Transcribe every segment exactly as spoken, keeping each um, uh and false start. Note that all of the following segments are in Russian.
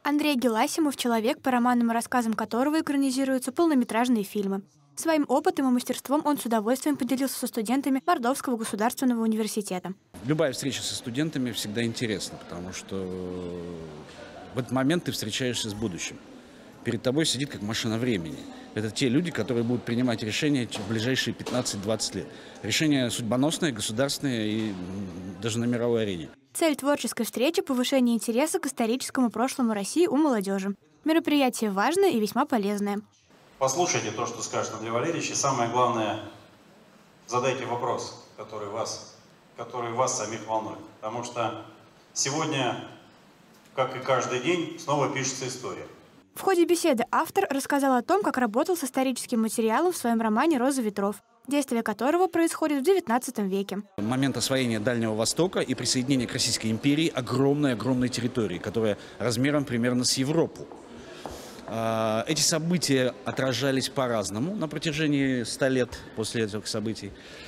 Андрей Геласимов — человек, по романам и рассказам которого экранизируются полнометражные фильмы. Своим опытом и мастерством он с удовольствием поделился со студентами Мордовского государственного университета. Любая встреча со студентами всегда интересна, потому что в этот момент ты встречаешься с будущим. Перед тобой сидит как машина времени. Это те люди, которые будут принимать решения в ближайшие пятнадцать-двадцать лет. Решения судьбоносные, государственные и даже на мировой арене. Цель творческой встречи — повышение интереса к историческому прошлому России у молодежи. Мероприятие важное и весьма полезное. Послушайте то, что скажет Андрей Валерьевич, и самое главное, задайте вопрос, который вас, который вас самих волнует. Потому что сегодня, как и каждый день, снова пишется история. В ходе беседы автор рассказал о том, как работал с историческим материалом в своем романе «Роза ветров», действие которого происходит в девятнадцатом веке. Момент освоения Дальнего Востока и присоединения к Российской империи огромной-огромной территории, которая размером примерно с Европу. Эти события отражались по-разному на протяжении ста лет после этих событий.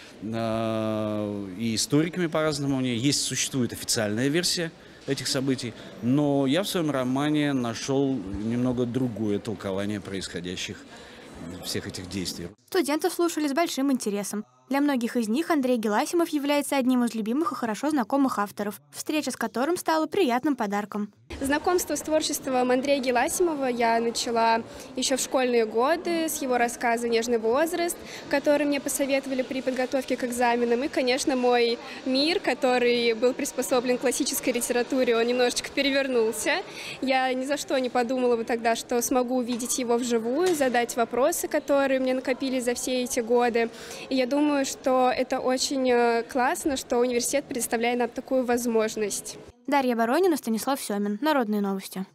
И историками по-разному. Есть, существует официальная версия этих событий, но я в своем романе нашел немного другое толкование происходящих всех этих действий. Студентов слушали с большим интересом. Для многих из них Андрей Геласимов является одним из любимых и хорошо знакомых авторов, встреча с которым стала приятным подарком. Знакомство с творчеством Андрея Геласимова я начала еще в школьные годы, с его рассказа «Нежный возраст», который мне посоветовали при подготовке к экзаменам. И, конечно, мой мир, который был приспособлен к классической литературе, он немножечко перевернулся. Я ни за что не подумала бы тогда, что смогу увидеть его вживую, задать вопросы, которые мне накопились за все эти годы. И я думаю, что это очень классно, что университет предоставляет нам такую возможность. Дарья Боронина, Станислав Семин. Народные новости.